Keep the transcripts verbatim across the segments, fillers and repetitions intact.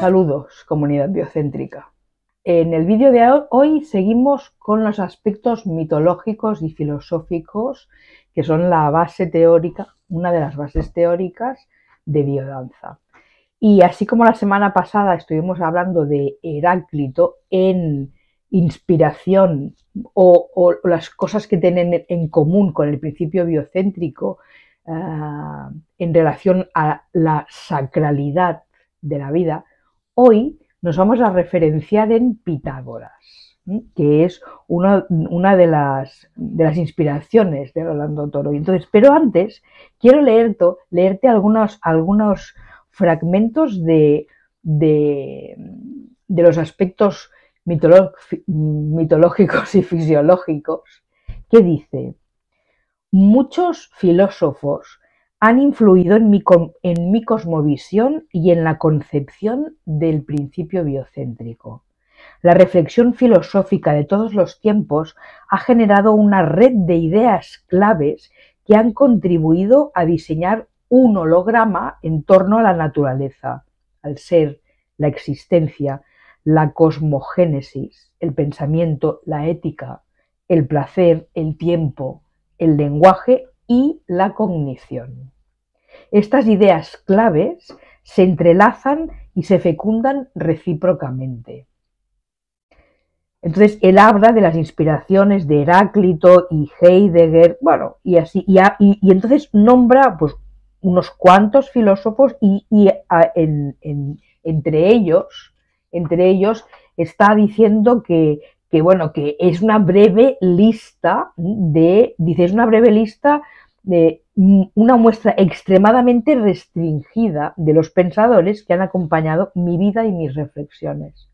Saludos, comunidad biocéntrica. En el vídeo de hoy seguimos con los aspectos mitológicos y filosóficos que son la base teórica, una de las bases teóricas de biodanza. Y así como la semana pasada estuvimos hablando de Heráclito en inspiración o, o las cosas que tienen en común con el principio biocéntrico uh, en relación a la sacralidad de la vida, hoy nos vamos a referenciar en Pitágoras, que es una, una de, las, de las inspiraciones de Rolando Toro. Entonces, pero antes quiero leerte, leerte algunos, algunos fragmentos de, de, de los aspectos mitológicos y fisiológicos que dice: muchos filósofos han influido en mi, en mi cosmovisión y en la concepción del principio biocéntrico. La reflexión filosófica de todos los tiempos ha generado una red de ideas claves que han contribuido a diseñar un holograma en torno a la naturaleza, al ser, la existencia, la cosmogénesis, el pensamiento, la ética, el placer, el tiempo, el lenguaje y la cognición. Estas ideas claves se entrelazan y se fecundan recíprocamente. Entonces, él habla de las inspiraciones de Heráclito y Heidegger, bueno, y así, y, y, y entonces nombra pues, unos cuantos filósofos y, y a, en, en, entre ellos, entre ellos está diciendo que, que, bueno, que es una breve lista de, dice, es una breve lista de una muestra extremadamente restringida de los pensadores que han acompañado mi vida y mis reflexiones.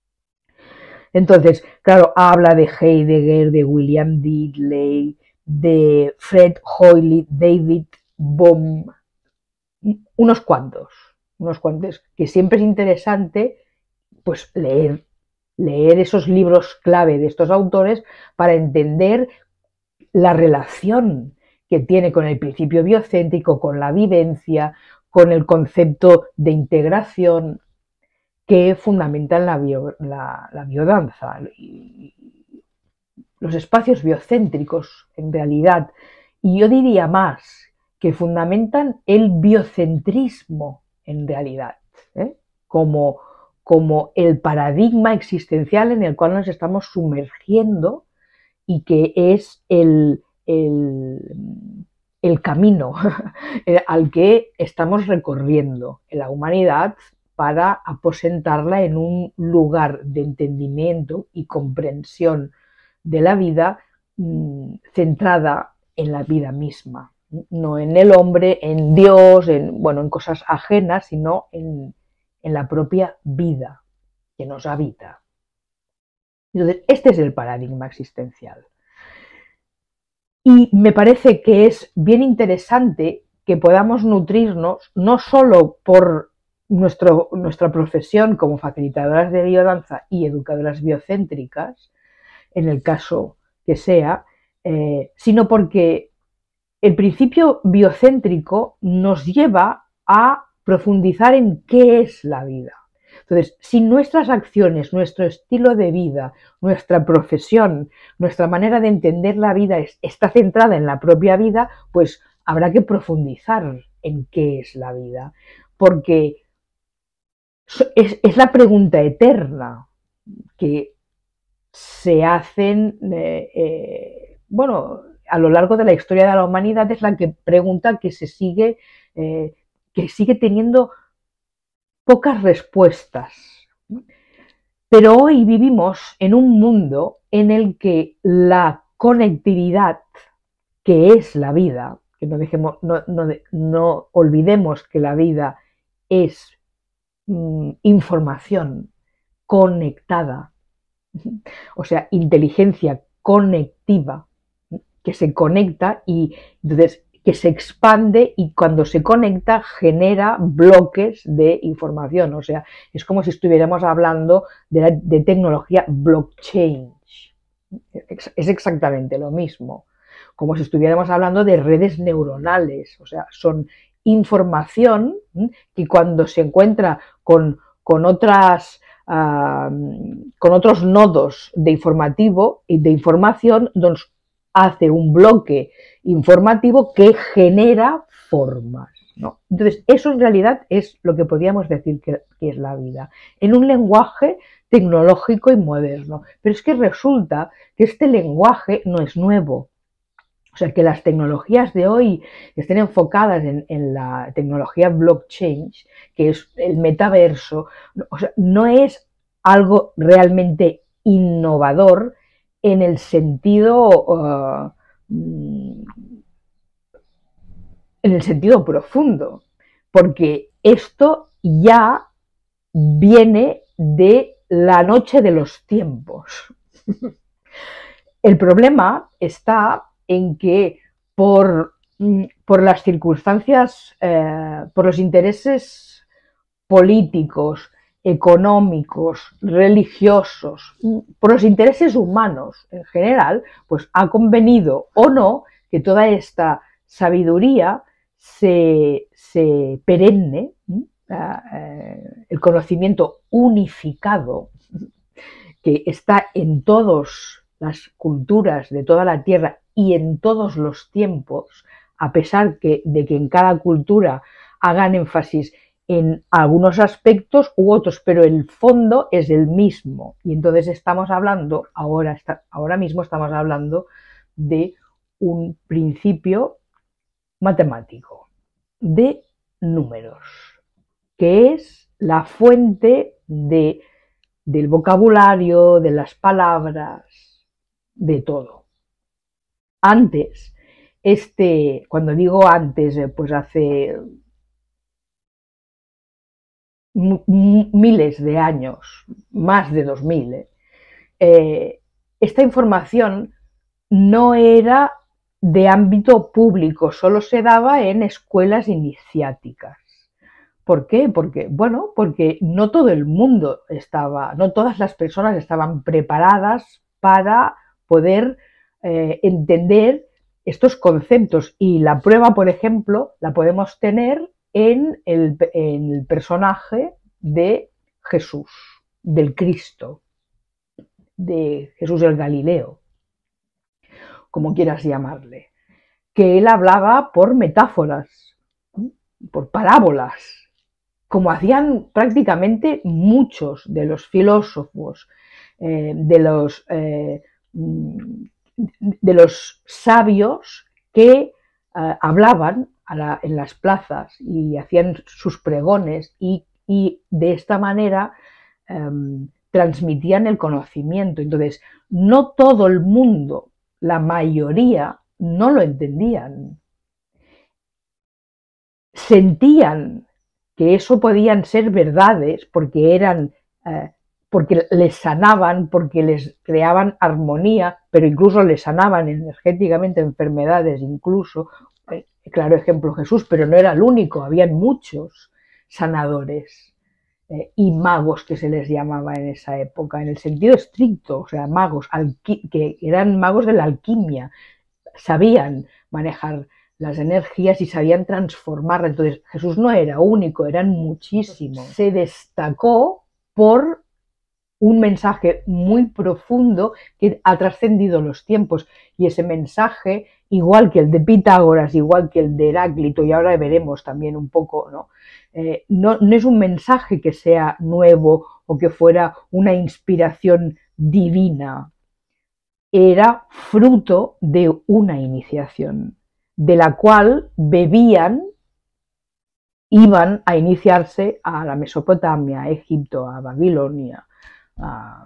Entonces, claro, habla de Heidegger, de William Diddley, de Fred Hoyle, David Bohm, unos cuantos, unos cuantos, que siempre es interesante pues leer, leer esos libros clave de estos autores para entender la relación que tiene con el principio biocéntrico, con la vivencia, con el concepto de integración que fundamentan la, bio, la, la biodanza. Los espacios biocéntricos, en realidad, y yo diría más, que fundamentan el biocentrismo, en realidad, ¿eh? como, como el paradigma existencial en el cual nos estamos sumergiendo y que es el, el, el camino al que estamos recorriendo en la humanidad para aposentarla en un lugar de entendimiento y comprensión de la vida mmm, centrada en la vida misma, no en el hombre, en Dios, en, bueno, en cosas ajenas, sino en, en la propia vida que nos habita. Entonces, este es el paradigma existencial. Y me parece que es bien interesante que podamos nutrirnos no solo por nuestro, nuestra profesión como facilitadoras de biodanza y educadoras biocéntricas, en el caso que sea, eh, sino porque el principio biocéntrico nos lleva a profundizar en qué es la vida. Entonces, si nuestras acciones, nuestro estilo de vida, nuestra profesión, nuestra manera de entender la vida es, está centrada en la propia vida, pues habrá que profundizar en qué es la vida, porque es, es la pregunta eterna que se hacen, eh, eh, bueno, a lo largo de la historia de la humanidad, es la que pregunta que se sigue, eh, que sigue teniendo pocas respuestas. Pero hoy vivimos en un mundo en el que la conectividad, que es la vida, que no, dejemos, no, no, no olvidemos que la vida es mm, información conectada, o sea, inteligencia conectiva, que se conecta y entonces que se expande y cuando se conecta genera bloques de información. O sea, es como si estuviéramos hablando de, la, de tecnología blockchain. Es exactamente lo mismo. Como si estuviéramos hablando de redes neuronales. O sea, son información que cuando se encuentra con, con otras uh, con otros nodos de informativo y de información, donde hace un bloque informativo que genera formas, ¿no? Entonces, eso en realidad es lo que podríamos decir que, que es la vida, en un lenguaje tecnológico y moderno. Pero es que resulta que este lenguaje no es nuevo. O sea, que las tecnologías de hoy estén enfocadas en, en la tecnología blockchain, que es el metaverso, o sea, no es algo realmente innovador en el sentido uh, en el sentido profundo, porque esto ya viene de la noche de los tiempos. El problema está en que por, por las circunstancias, eh, por los intereses políticos, económicos, religiosos, por los intereses humanos en general, pues ha convenido o no que toda esta sabiduría se, se perenne, eh, el conocimiento unificado que está en todas las culturas de toda la Tierra y en todos los tiempos, a pesar que, de que en cada cultura hagan énfasis en algunos aspectos u otros, pero el fondo es el mismo. Y entonces estamos hablando, ahora, está, ahora mismo estamos hablando de un principio matemático, de números, que es la fuente de, del vocabulario, de las palabras, de todo. Antes, este, cuando digo antes, pues hace miles de años, más de dos mil, eh, eh, esta información no era de ámbito público, solo se daba en escuelas iniciáticas. ¿Por qué? Porque, bueno, porque no todo el mundo estaba, no todas las personas estaban preparadas para poder eh, entender estos conceptos. Y la prueba, por ejemplo, la podemos tener en el, en el personaje de Jesús, del Cristo, de Jesús el Galileo, como quieras llamarle, que él hablaba por metáforas, por parábolas, como hacían prácticamente muchos de los filósofos, eh, de, los, eh, de los sabios que eh, hablaban a la, en las plazas y hacían sus pregones y, y de esta manera eh, transmitían el conocimiento. Entonces, no todo el mundo, la mayoría, no lo entendían. Sentían que eso podían ser verdades porque eran, eh, porque les sanaban, porque les creaban armonía, pero incluso les sanaban energéticamente enfermedades, incluso, eh, claro ejemplo Jesús, pero no era el único, habían muchos sanadores eh, y magos que se les llamaba en esa época, en el sentido estricto, o sea, magos, que eran magos de la alquimia, sabían manejar las energías y sabían transformarlas. Entonces Jesús no era único, eran muchísimos. Se destacó por un mensaje muy profundo que ha trascendido los tiempos, y ese mensaje, igual que el de Pitágoras, igual que el de Heráclito, y ahora veremos también un poco, ¿no? Eh, no, no es un mensaje que sea nuevo o que fuera una inspiración divina, era fruto de una iniciación, de la cual bebían, iban a iniciarse a la Mesopotamia, a Egipto, a Babilonia. A...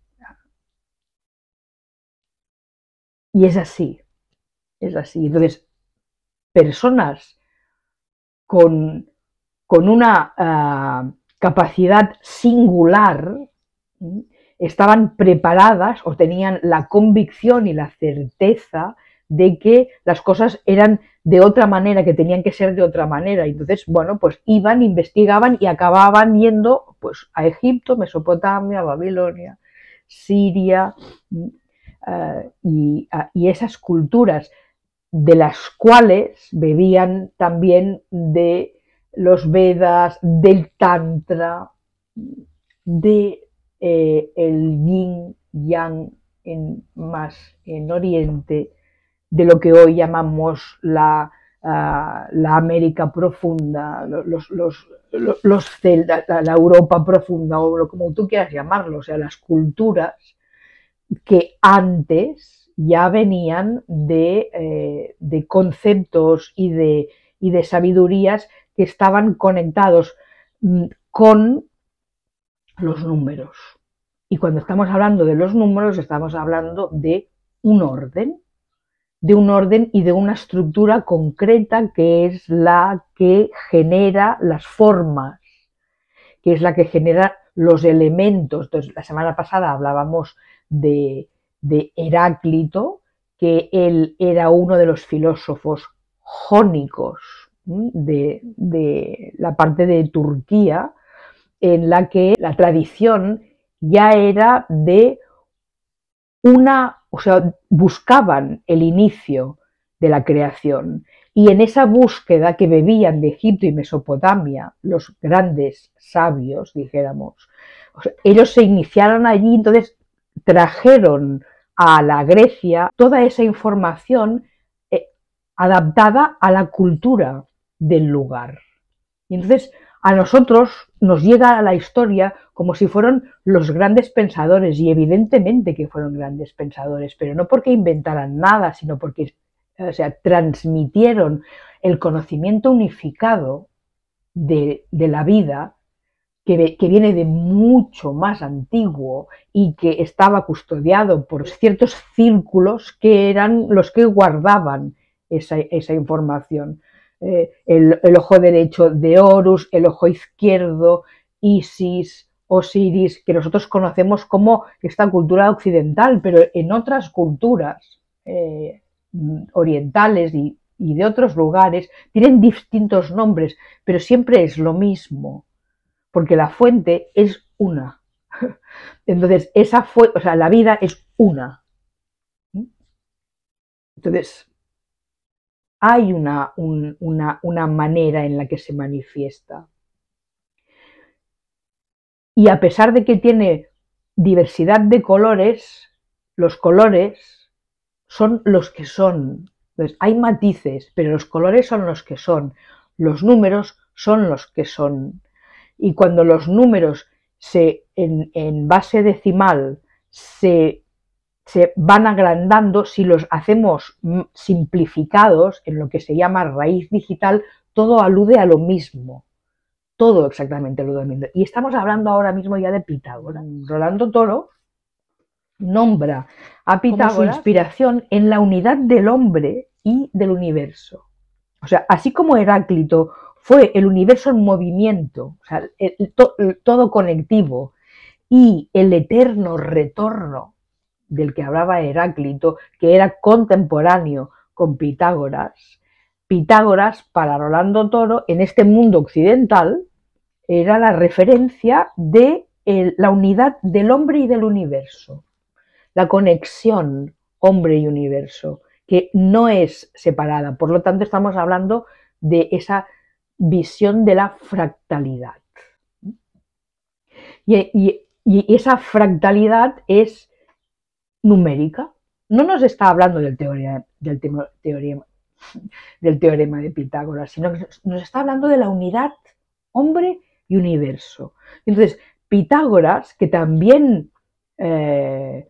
Y es así, es así. Entonces, personas con, con una uh, capacidad singular estaban preparadas o tenían la convicción y la certeza de que las cosas eran de otra manera, que tenían que ser de otra manera. Y entonces, bueno, pues iban, investigaban y acababan yendo pues, a Egipto, Mesopotamia, Babilonia, Siria, uh, y, uh, y esas culturas de las cuales bebían también de los Vedas, del Tantra, de eh, el yin yang en, más en Oriente, de lo que hoy llamamos la, uh, la América profunda, los, los, los, los la, la Europa profunda, o como tú quieras llamarlo, o sea, las culturas que antes ya venían de, eh, de conceptos y de, y de sabidurías que estaban conectados con los números. Y cuando estamos hablando de los números, estamos hablando de un orden, de un orden y de una estructura concreta que es la que genera las formas, que es la que genera los elementos. Entonces, la semana pasada hablábamos de, de Heráclito, que él era uno de los filósofos jónicos de, de la parte de Turquía, en la que la tradición ya era de una, o sea, buscaban el inicio de la creación, y en esa búsqueda que bebían de Egipto y Mesopotamia los grandes sabios, dijéramos, o sea, ellos se iniciaron allí, entonces trajeron a la Grecia toda esa información eh, adaptada a la cultura del lugar. Y entonces a nosotros nos llega a la historia como si fueran los grandes pensadores, y evidentemente que fueron grandes pensadores, pero no porque inventaran nada, sino porque, o sea, transmitieron el conocimiento unificado de, de la vida, que, que viene de mucho más antiguo y que estaba custodiado por ciertos círculos que eran los que guardaban esa, esa información. Eh, el, el ojo derecho de Horus, el ojo izquierdo, Isis, Osiris, que nosotros conocemos como esta cultura occidental, pero en otras culturas eh, orientales y, y de otros lugares tienen distintos nombres, pero siempre es lo mismo, porque la fuente es una. Entonces, esa fue, o sea, la vida es una. Entonces, hay una, un, una, una manera en la que se manifiesta. Y a pesar de que tiene diversidad de colores, los colores son los que son. Entonces, hay matices, pero los colores son los que son. Los números son los que son. Y cuando los números se, en, en base decimal se se van agrandando, si los hacemos simplificados en lo que se llama raíz digital, todo alude a lo mismo, todo exactamente lo mismo. Y estamos hablando ahora mismo ya de Pitágoras. Rolando Toro nombra a Pitágoras como su inspiración en la unidad del hombre y del universo. O sea, así como Heráclito fue el universo en movimiento, o sea, el, el, to, el, todo conectivo, y el eterno retorno del que hablaba Heráclito, que era contemporáneo con Pitágoras, Pitágoras para Rolando Toro en este mundo occidental era la referencia de el, la unidad del hombre y del universo, la conexión hombre y universo, que no es separada. Por lo tanto, estamos hablando de esa visión de la fractalidad. Y, y, y esa fractalidad es numérica. No nos está hablando del teorema, del, teorema, del teorema de Pitágoras, sino que nos está hablando de la unidad hombre y universo. Entonces, Pitágoras, que también eh,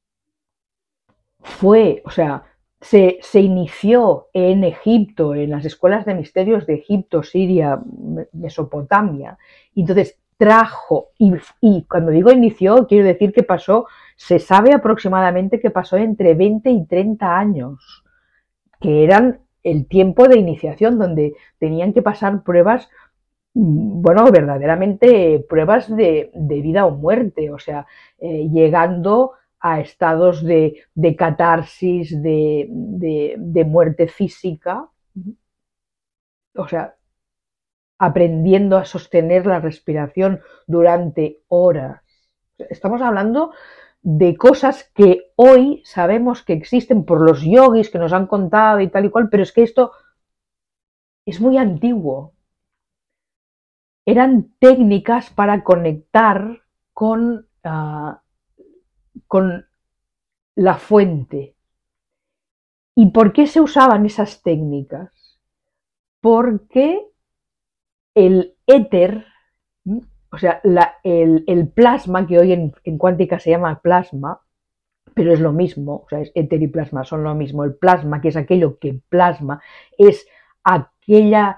fue, o sea, se, se inició en Egipto, en las escuelas de misterios de Egipto, Siria, Mesopotamia, y entonces trajo, y, y cuando digo inició, quiero decir que pasó, se sabe aproximadamente que pasó entre veinte y treinta años, que eran el tiempo de iniciación, donde tenían que pasar pruebas, bueno, verdaderamente pruebas de, de vida o muerte, o sea, eh, llegando a estados de, de catarsis, de, de, de muerte física, o sea, aprendiendo a sostener la respiración durante horas. Estamos hablando de cosas que hoy sabemos que existen por los yogis que nos han contado y tal y cual, pero es que esto es muy antiguo. eran técnicas para conectar con, uh, con la fuente. ¿Y por qué se usaban esas técnicas? Porque el éter, o sea, la, el, el, plasma, que hoy en, en cuántica se llama plasma, pero es lo mismo, o sea, es éter y plasma son lo mismo. El plasma, que es aquello que plasma, es aquella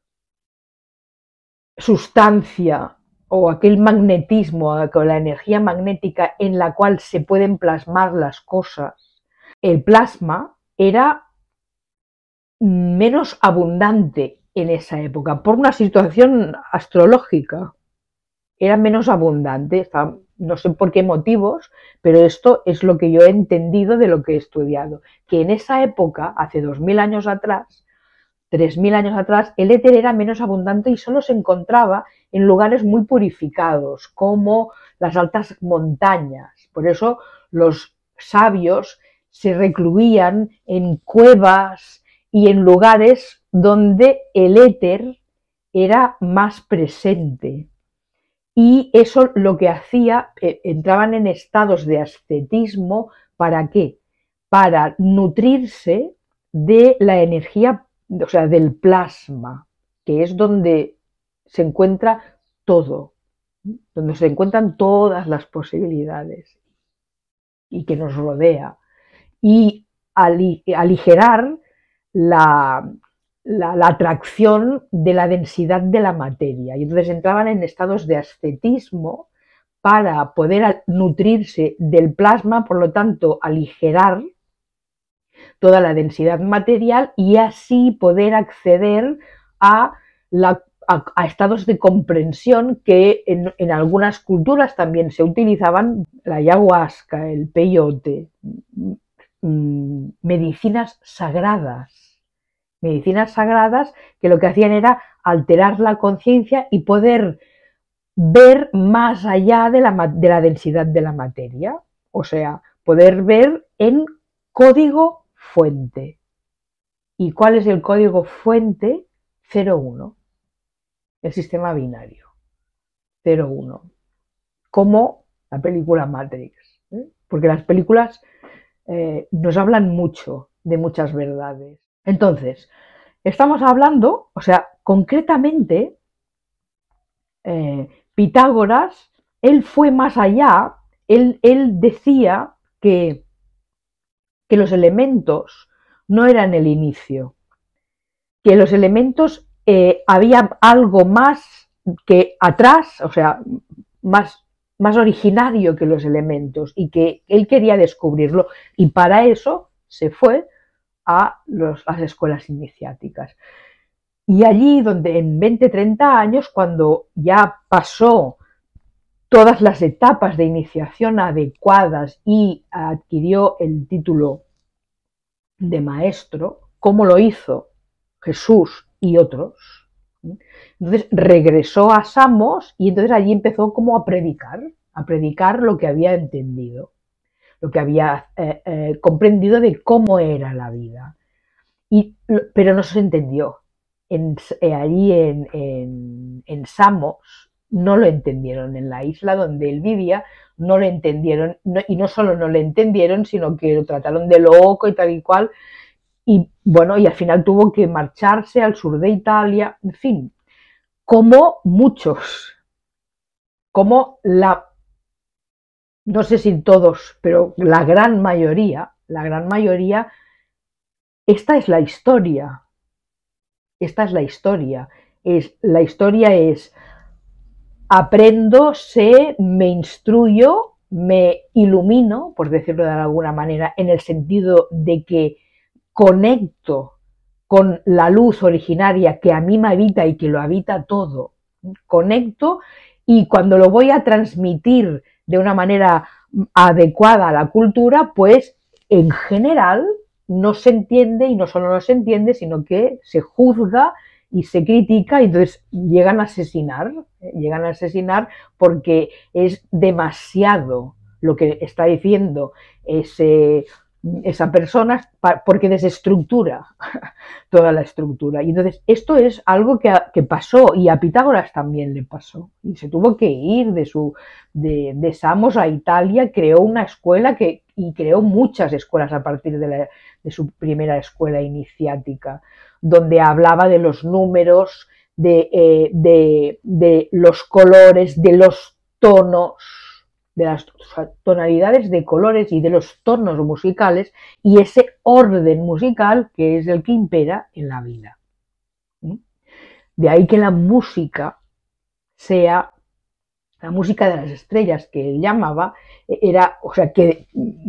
sustancia o aquel magnetismo, con la energía magnética en la cual se pueden plasmar las cosas. El plasma era menos abundante en esa época, por una situación astrológica. Era menos abundante, no sé por qué motivos, pero esto es lo que yo he entendido de lo que he estudiado, que en esa época, hace dos mil años atrás, tres mil años atrás, el éter era menos abundante y solo se encontraba en lugares muy purificados, como las altas montañas. Por eso los sabios se recluían en cuevas y en lugares donde el éter era más presente. Y eso lo que hacía, eh, entraban en estados de ascetismo, ¿para qué? Para nutrirse de la energía, o sea, del plasma, que es donde se encuentra todo, donde se encuentran todas las posibilidades y que nos rodea. Y aligerar la, La, la, atracción de la densidad de la materia. Y entonces entraban en estados de ascetismo para poder nutrirse del plasma, por lo tanto, aligerar toda la densidad material y así poder acceder a, la, a, a estados de comprensión que en, en algunas culturas también se utilizaban, la ayahuasca, el peyote, mmm, medicinas sagradas. Medicinas sagradas que lo que hacían era alterar la conciencia y poder ver más allá de la, de la densidad de la materia, o sea, poder ver en código fuente. ¿Y cuál es el código fuente? cero uno, el sistema binario, cero uno, como la película Matrix, ¿eh? Porque las películas eh, nos hablan mucho de muchas verdades. Entonces, estamos hablando, o sea, concretamente, eh, Pitágoras, él fue más allá, él, él decía que, que los elementos no eran el inicio, que los elementos eh, había algo más que atrás, o sea, más, más originario que los elementos y que él quería descubrirlo y para eso se fue a los, las escuelas iniciáticas. Y allí donde en veinte, treinta años, cuando ya pasó todas las etapas de iniciación adecuadas y adquirió el título de maestro, como lo hizo Jesús y otros, entonces regresó a Samos y entonces allí empezó como a predicar, a predicar lo que había entendido, lo que había eh, eh, comprendido de cómo era la vida. Y, pero no se entendió. En, eh, allí en, en, en Samos no lo entendieron, en la isla donde él vivía no lo entendieron, no, y no solo no lo entendieron, sino que lo trataron de loco y tal y cual, y bueno, y al final tuvo que marcharse al sur de Italia, en fin, como muchos, como la, no sé si todos, pero la gran mayoría, la gran mayoría, esta es la historia. Esta es la historia. Es, la historia es, aprendo, sé, me instruyo, me ilumino, por decirlo de alguna manera, en el sentido de que conecto con la luz originaria que a mí me habita y que lo habita todo. Conecto y cuando lo voy a transmitir de una manera adecuada a la cultura, pues en general no se entiende, y no solo no se entiende, sino que se juzga y se critica y entonces llegan a asesinar, llegan a asesinar porque es demasiado lo que está diciendo ese esa persona porque desestructura toda la estructura. Y entonces esto es algo que, que pasó, y a Pitágoras también le pasó. Y se tuvo que ir de, su, de, de Samos a Italia, creó una escuela que, y creó muchas escuelas a partir de, la, de su primera escuela iniciática, donde hablaba de los números, de, eh, de, de los colores, de los tonos, de las tonalidades de colores y de los tonos musicales, y ese orden musical que es el que impera en la vida. De ahí que la música sea la música de las estrellas, que él llamaba, era, o sea, que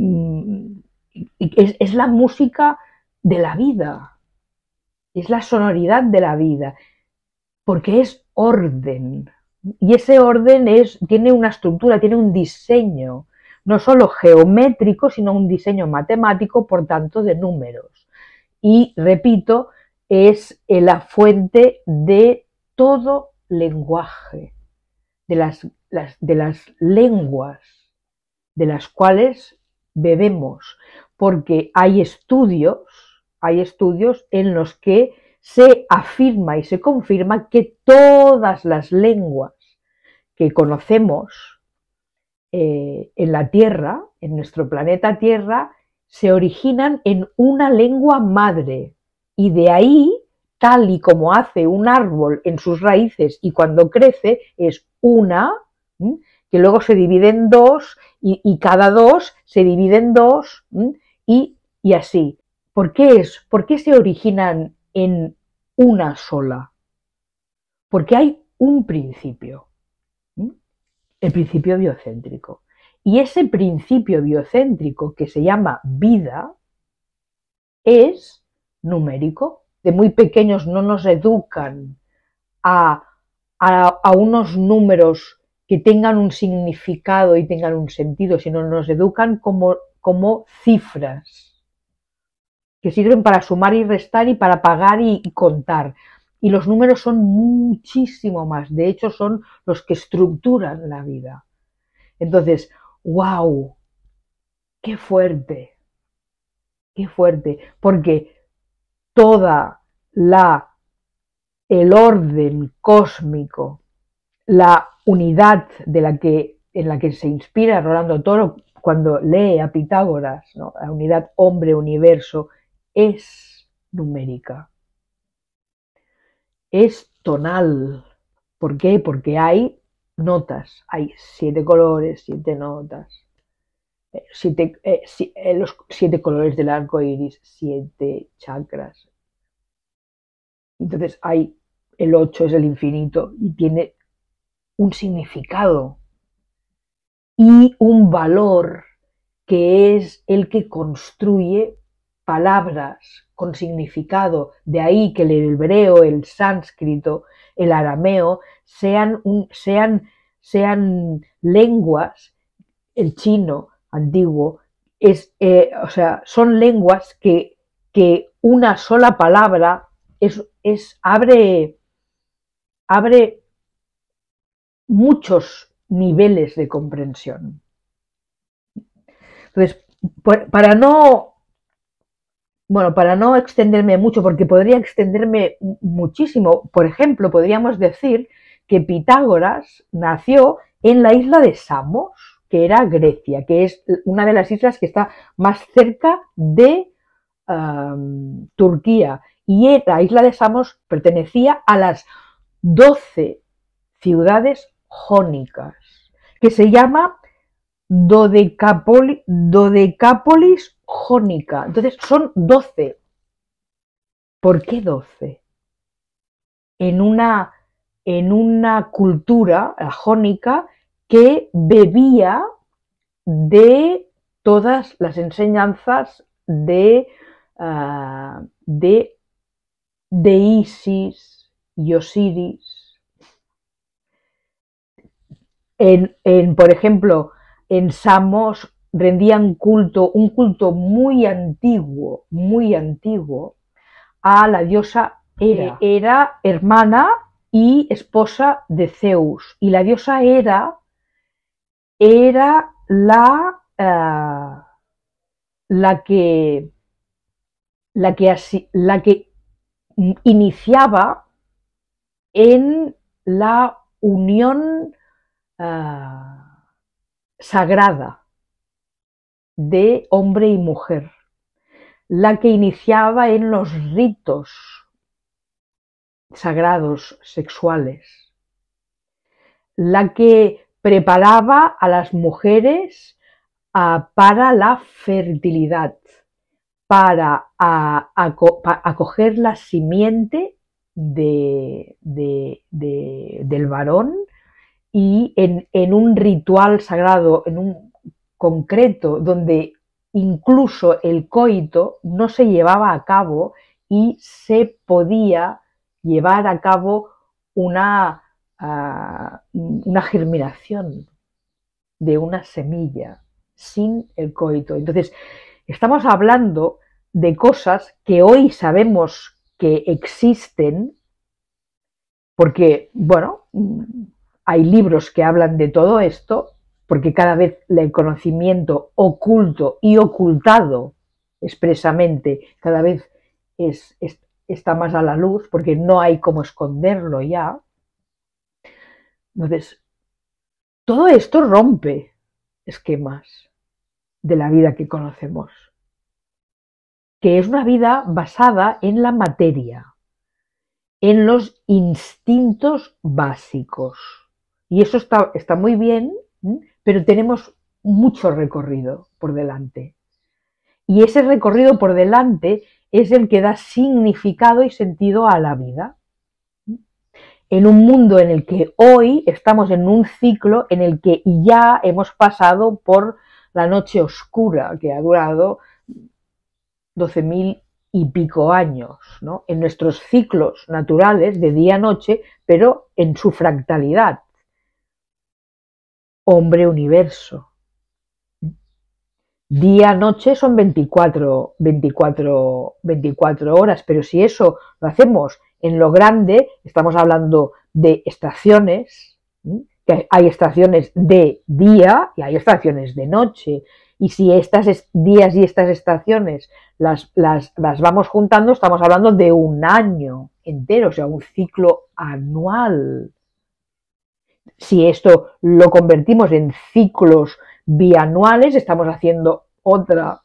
es, es la música de la vida, es la sonoridad de la vida, porque es orden. Y ese orden es, tiene una estructura, tiene un diseño, no solo geométrico, sino un diseño matemático, por tanto, de números. Y, repito, es la fuente de todo lenguaje, de las, las, de las lenguas de las cuales bebemos, porque hay estudios, hay estudios en los que se afirma y se confirma que todas las lenguas que conocemos eh, en la Tierra, en nuestro planeta Tierra, se originan en una lengua madre, y de ahí, tal y como hace un árbol en sus raíces y cuando crece, es una, ¿m? que luego se divide en dos, y, y cada dos se divide en dos, y, y así. ¿Por qué es? ¿Por qué se originan en una sola? Porque hay un principio, ¿sí? El principio biocéntrico. Y ese principio biocéntrico, que se llama vida, es numérico. De muy pequeños no nos educan a, a, a unos números que tengan un significado y tengan un sentido, sino nos educan como, como cifras, que sirven para sumar y restar y para pagar y, y contar. Y los números son muchísimo más, de hecho son los que estructuran la vida. Entonces, wow, qué fuerte, qué fuerte, porque toda la, el orden cósmico, la unidad de la que, en la que se inspira Rolando Toro cuando lee a Pitágoras, ¿no? La unidad hombre-universo, es numérica, es tonal. ¿Por qué? Porque hay notas, hay siete colores, siete notas, siete, eh, eh, los siete colores del arco iris, siete chakras. Entonces hay, el ocho es el infinito y tiene un significado y un valor que es el que construye palabras con significado. De ahí que el hebreo, el sánscrito, el arameo sean, un, sean, sean lenguas, el chino antiguo, es, eh, o sea, son lenguas que, que una sola palabra es, es, abre, abre muchos niveles de comprensión. Entonces, para no, bueno, para no extenderme mucho, porque podría extenderme muchísimo, por ejemplo, podríamos decir que Pitágoras nació en la isla de Samos, que era Grecia, que es una de las islas que está más cerca de um, Turquía, y la isla de Samos pertenecía a las doce ciudades jónicas, que se llama Dodecápolis, Dodecápolis jónica. Entonces son doce. ¿Por qué doce? En una, en una cultura, la jónica, que bebía de todas las enseñanzas de, uh, de, de Isis y Osiris. En, en, por ejemplo, en Samos rendían culto, un culto muy antiguo, muy antiguo, a la diosa Hera. Era hermana y esposa de Zeus. Y la diosa Hera era la, uh, la que, la que, así, la que iniciaba en la unión uh, sagrada de hombre y mujer, la que iniciaba en los ritos sagrados sexuales, la que preparaba a las mujeres uh, para la fertilidad, para a, a, a, acoger la simiente de, de, de, del varón y en, en un ritual sagrado, en un concreto, donde incluso el coito no se llevaba a cabo y se podía llevar a cabo una, uh, una germinación de una semilla sin el coito. Entonces, estamos hablando de cosas que hoy sabemos que existen, porque, bueno, hay libros que hablan de todo esto, porque cada vez el conocimiento oculto y ocultado expresamente cada vez es, es, está más a la luz, porque no hay cómo esconderlo ya. Entonces, todo esto rompe esquemas de la vida que conocemos, que es una vida basada en la materia, en los instintos básicos. Y eso está, está muy bien, pero tenemos mucho recorrido por delante. Y ese recorrido por delante es el que da significado y sentido a la vida. En un mundo en el que hoy estamos en un ciclo en el que ya hemos pasado por la noche oscura, que ha durado doce mil y pico años, ¿no? En nuestros ciclos naturales de día-noche, pero en su fractalidad. Hombre-universo. Día-noche son veinticuatro, veinticuatro, veinticuatro horas, pero si eso lo hacemos en lo grande, estamos hablando de estaciones, ¿sí? Que hay estaciones de día y hay estaciones de noche. Y si estas días y estas estaciones las, las, las vamos juntando, estamos hablando de un año entero, o sea, un ciclo anual. Si esto lo convertimos en ciclos bianuales, estamos haciendo otra.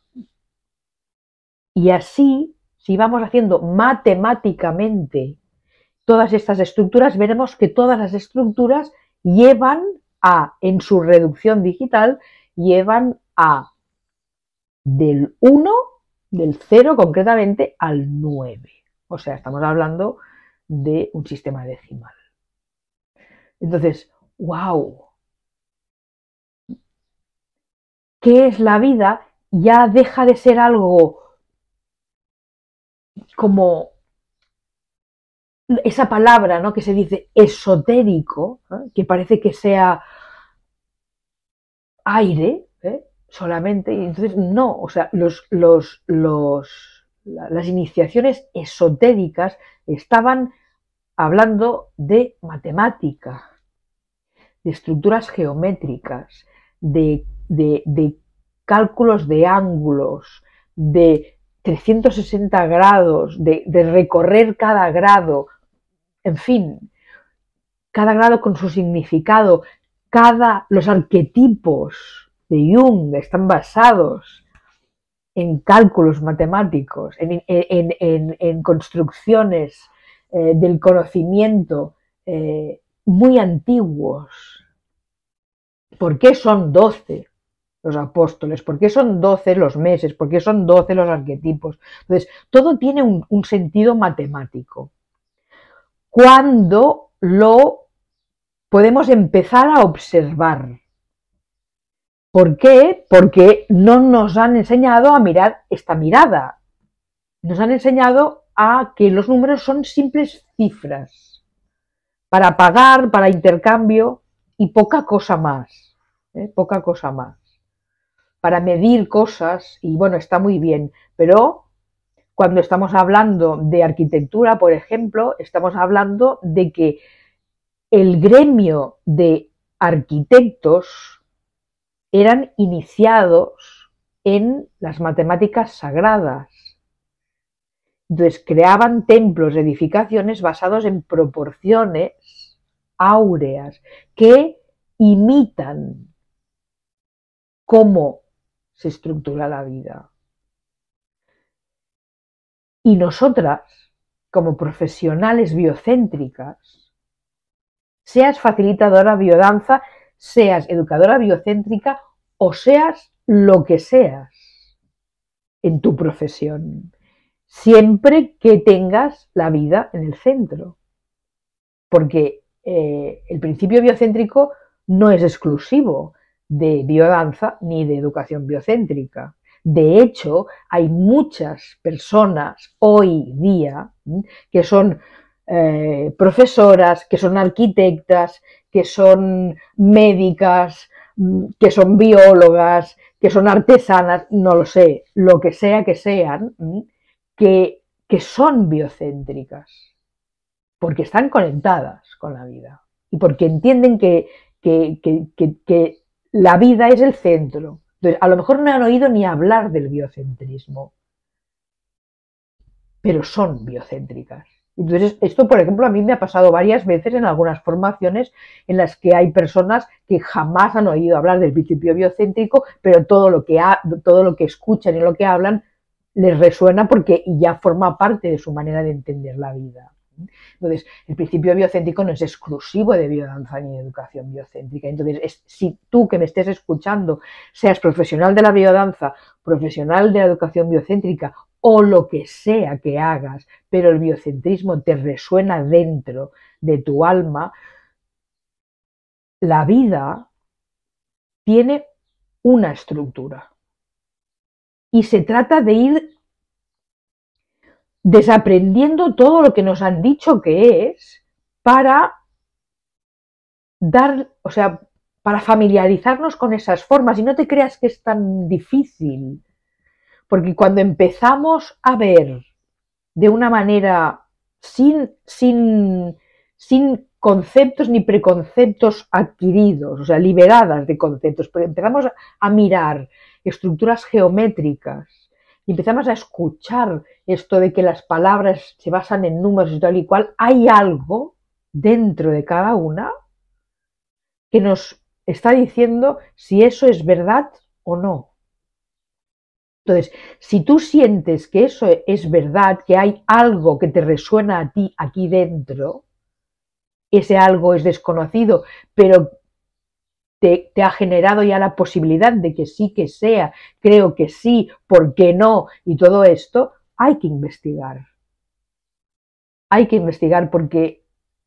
Y así, si vamos haciendo matemáticamente todas estas estructuras, veremos que todas las estructuras llevan a, en su reducción digital, llevan a del uno, del cero concretamente, al nueve. O sea, estamos hablando de un sistema decimal. Entonces, ¡wow! ¿Qué es la vida? Ya deja de ser algo como esa palabra, ¿no?, que se dice esotérico, ¿eh?, que parece que sea aire, ¿eh?, solamente, y entonces no, o sea, los, los, los, las iniciaciones esotéricas estaban hablando de matemática, de estructuras geométricas, de, de, de cálculos de ángulos, de trescientos sesenta grados, de, de recorrer cada grado, en fin, cada grado con su significado, cada, los arquetipos de Jung están basados en cálculos matemáticos, en, en, en, en construcciones eh, del conocimiento eh, muy antiguos. ¿Por qué son doce los apóstoles? ¿Por qué son doce los meses? ¿Por qué son doce los arquetipos? Entonces, todo tiene un, un sentido matemático. Cuando lo podemos empezar a observar. ¿Por qué? Porque no nos han enseñado a mirar esta mirada. Nos han enseñado a que los números son simples cifras para pagar, para intercambio y poca cosa más. ¿eh? Poca cosa más. Para medir cosas, y bueno, está muy bien, pero cuando estamos hablando de arquitectura, por ejemplo, estamos hablando de que el gremio de arquitectos eran iniciados en las matemáticas sagradas. Entonces creaban templos, edificaciones basados en proporciones áureas que imitan cómo se estructura la vida. Y nosotras, como profesionales biocéntricas, seas facilitadora biodanza, seas educadora biocéntrica o seas lo que seas en tu profesión, siempre que tengas la vida en el centro. Porque eh, el principio biocéntrico no es exclusivo de biodanza ni de educación biocéntrica. De hecho, hay muchas personas hoy día que son eh, profesoras, que son arquitectas, que son médicas, que son biólogas, que son artesanas, no lo sé, lo que sea que sean, que, que son biocéntricas, porque están conectadas con la vida y porque entienden que, que, que, que, que la vida es el centro. Entonces, a lo mejor no han oído ni hablar del biocentrismo, pero son biocéntricas. Entonces, esto, por ejemplo, a mí me ha pasado varias veces en algunas formaciones en las que hay personas que jamás han oído hablar del principio biocéntrico, pero todo lo que, ha, todo lo que escuchan y lo que hablan les resuena porque ya forma parte de su manera de entender la vida. Entonces, el principio biocéntrico no es exclusivo de biodanza ni de educación biocéntrica. Entonces, es, si tú que me estés escuchando, seas profesional de la biodanza, profesional de la educación biocéntrica o lo que sea que hagas, pero el biocentrismo te resuena dentro de tu alma, la vida tiene una estructura. Y se trata de ir desaprendiendo todo lo que nos han dicho que es para dar, o sea, para familiarizarnos con esas formas. Y no te creas que es tan difícil, porque cuando empezamos a ver de una manera sin, sin, sin conceptos ni preconceptos adquiridos, o sea, liberadas de conceptos, pero empezamos a mirar estructuras geométricas y empezamos a escuchar esto de que las palabras se basan en números y tal y cual, hay algo dentro de cada una que nos está diciendo si eso es verdad o no. Entonces, si tú sientes que eso es verdad, que hay algo que te resuena a ti aquí dentro, ese algo es desconocido, pero te, te ha generado ya la posibilidad de que sí que sea, creo que sí, ¿por qué no? Y todo esto, hay que investigar. Hay que investigar porque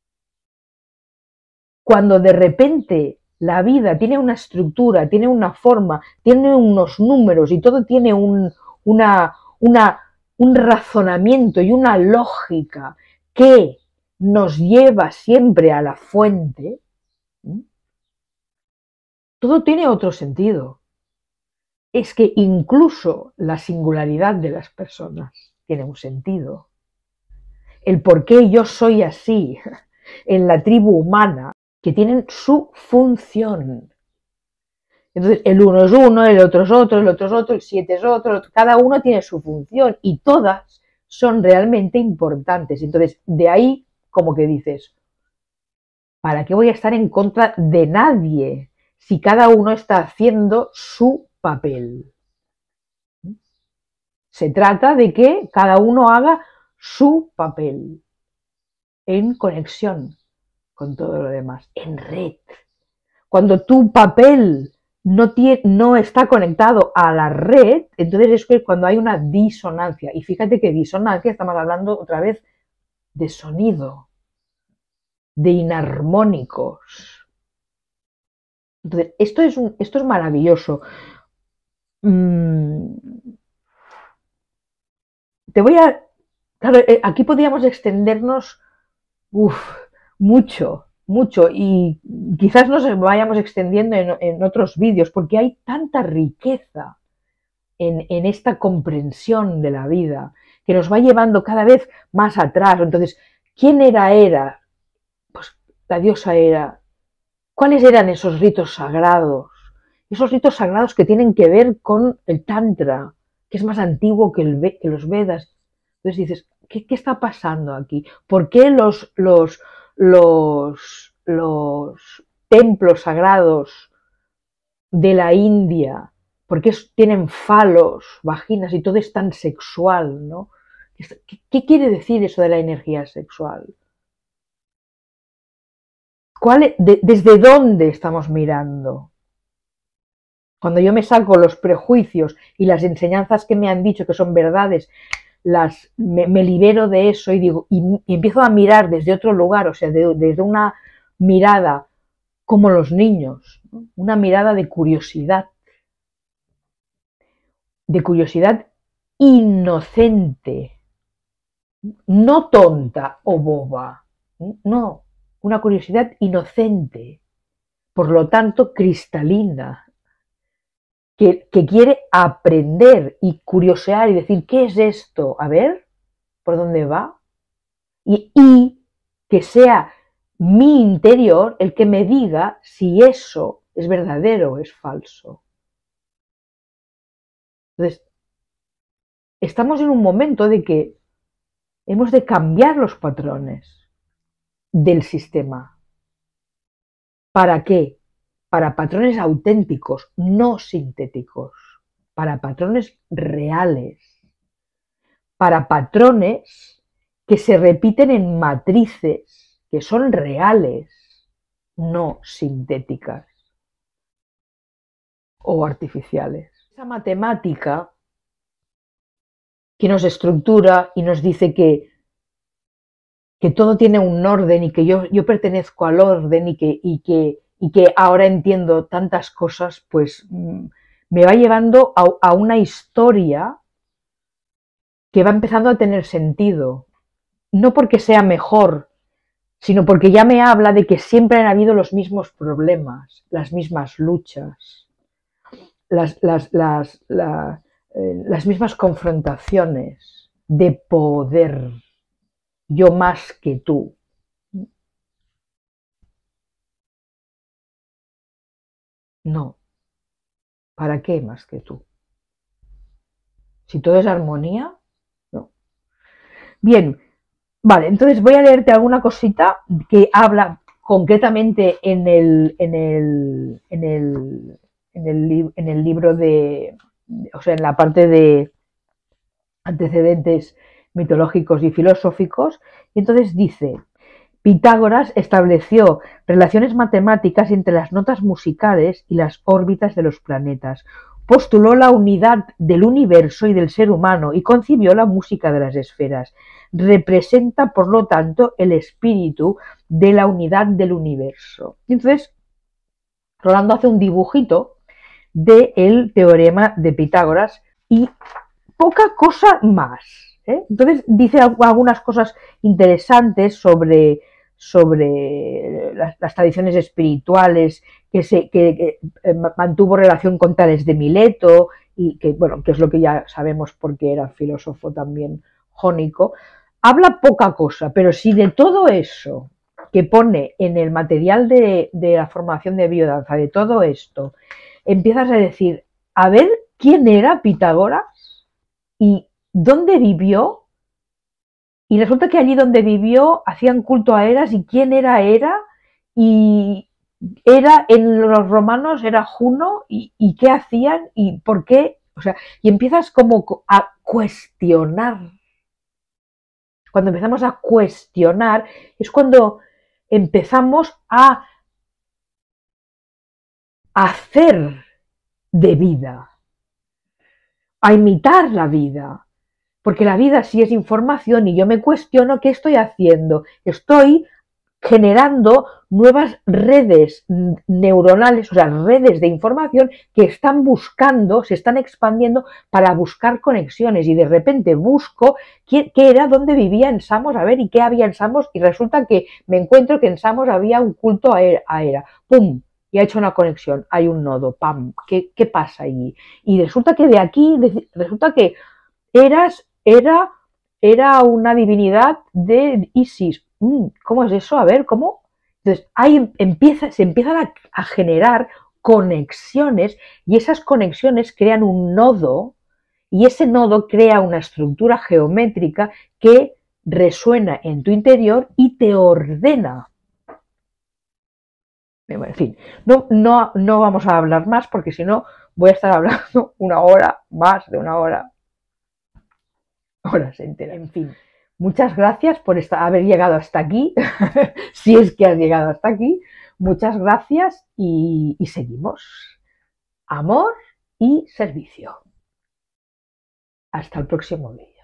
cuando de repente la vida tiene una estructura, tiene una forma, tiene unos números y todo tiene un, una, una, un razonamiento y una lógica que nos lleva siempre a la fuente, ¿sí? Todo tiene otro sentido. Es que incluso la singularidad de las personas tiene un sentido. El por qué yo soy así en la tribu humana, que tienen su función. Entonces, el uno es uno, el otro es otro, el otro es otro, el siete es otro, cada uno tiene su función y todas son realmente importantes. Entonces, de ahí como que dices, ¿para qué voy a estar en contra de nadie si cada uno está haciendo su papel? Se trata de que cada uno haga su papel en conexión con todo lo demás, en red. Cuando tu papel no, tiene, no está conectado a la red, entonces es que cuando hay una disonancia, y fíjate que disonancia estamos hablando otra vez de sonido, de inarmónicos. Entonces, esto es, un, esto es maravilloso. Mm, te voy a... Claro, aquí podríamos extendernos uf, mucho, mucho, y quizás nos vayamos extendiendo en, en otros vídeos, porque hay tanta riqueza en, en esta comprensión de la vida que nos va llevando cada vez más atrás. Entonces, ¿quién era Hera? Pues la diosa Hera. ¿Cuáles eran esos ritos sagrados esos ritos sagrados que tienen que ver con el Tantra, que es más antiguo que, el, que los Vedas. Entonces dices, ¿qué, qué está pasando aquí? ¿Por qué los, los, los, los templos sagrados de la India, por qué tienen falos, vaginas y todo es tan sexual, ¿no? ¿Qué, qué quiere decir eso de la energía sexual? ¿Cuál, de, ¿Desde dónde estamos mirando? Cuando yo me saco los prejuicios y las enseñanzas que me han dicho que son verdades, las, me, me libero de eso y, digo, y, y empiezo a mirar desde otro lugar, o sea, de, desde una mirada como los niños, ¿no? Una mirada de curiosidad, de curiosidad inocente, no tonta o boba, no, una curiosidad inocente, por lo tanto cristalina, que, que quiere aprender y curiosear y decir, ¿qué es esto? A ver, ¿por dónde va? Y, y que sea mi interior el que me diga si eso es verdadero o es falso. Entonces, estamos en un momento de que hemos de cambiar los patrones del sistema. ¿Para qué? Para patrones auténticos, no sintéticos, para patrones reales, para patrones que se repiten en matrices, que son reales, no sintéticas o artificiales. Esa matemática que nos estructura y nos dice que, que todo tiene un orden y que yo, yo pertenezco al orden y que, y, que, y que ahora entiendo tantas cosas, pues me va llevando a, a una historia que va empezando a tener sentido. No porque sea mejor, sino porque ya me habla de que siempre han habido los mismos problemas, las mismas luchas, las, las, las, la, eh, las mismas confrontaciones de poder, yo más que tú. No, ¿para qué más que tú? Si todo es armonía, no. Bien, vale, entonces voy a leerte alguna cosita que habla concretamente en el, en el, en el, en el, en el libro de, o sea, en la parte de antecedentes mitológicos y filosóficos, y entonces dice, Pitágoras estableció relaciones matemáticas entre las notas musicales y las órbitas de los planetas, postuló la unidad del universo y del ser humano y concibió la música de las esferas. Representa, por lo tanto, el espíritu de la unidad del universo. Entonces, Rolando hace un dibujito del teorema de Pitágoras y poca cosa más, ¿eh? Entonces dice algunas cosas interesantes sobre, sobre las, las tradiciones espirituales, que, se, que, que mantuvo relación con Tales de Mileto, y que, bueno, que es lo que ya sabemos porque era filósofo también jónico. Habla poca cosa, pero si de todo eso que pone en el material de, de la formación de biodanza, de todo esto, empiezas a decir, a ver, ¿quién era Pitágoras? ¿Y dónde vivió? Y resulta que allí donde vivió hacían culto a Eras, y quién era Hera, y era en los romanos era Juno, y, y qué hacían y por qué, o sea, y empiezas como a cuestionar. Cuando empezamos a cuestionar es cuando empezamos a hacer de vida, a imitar la vida. Porque la vida sí es información y yo me cuestiono qué estoy haciendo. Estoy generando nuevas redes neuronales, o sea, redes de información que están buscando, se están expandiendo para buscar conexiones, y de repente busco qué, qué era, dónde vivía en Samos, a ver, y qué había en Samos, y resulta que me encuentro que en Samos había un culto a Hera. ¡Pum! Y ha hecho una conexión, hay un nodo, ¡pam! ¿Qué, qué pasa allí? Y resulta que de aquí, resulta que Eras era, era una divinidad de Isis. ¿Cómo es eso? A ver, ¿cómo? Entonces, ahí empieza, se empiezan a, a generar conexiones y esas conexiones crean un nodo y ese nodo crea una estructura geométrica que resuena en tu interior y te ordena. En fin, no, no, no vamos a hablar más porque si no voy a estar hablando una hora, más de una hora, horas enteras. En fin, muchas gracias por esta, haber llegado hasta aquí, si es que has llegado hasta aquí. Muchas gracias y, y seguimos. Amor y servicio. Hasta el próximo vídeo.